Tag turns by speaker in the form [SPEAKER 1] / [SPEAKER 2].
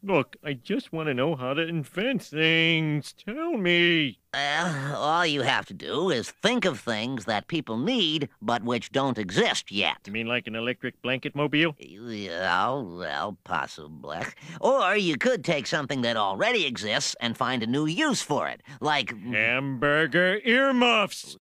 [SPEAKER 1] Look, I just want to know how to invent things. Tell me.
[SPEAKER 2] All you have to do is think of things that people need, but which don't exist yet.
[SPEAKER 1] You mean like an electric blanket mobile?
[SPEAKER 2] Yeah, well, possibly. Or you could take something that already exists and find a new use for it, like
[SPEAKER 1] Hamburger earmuffs.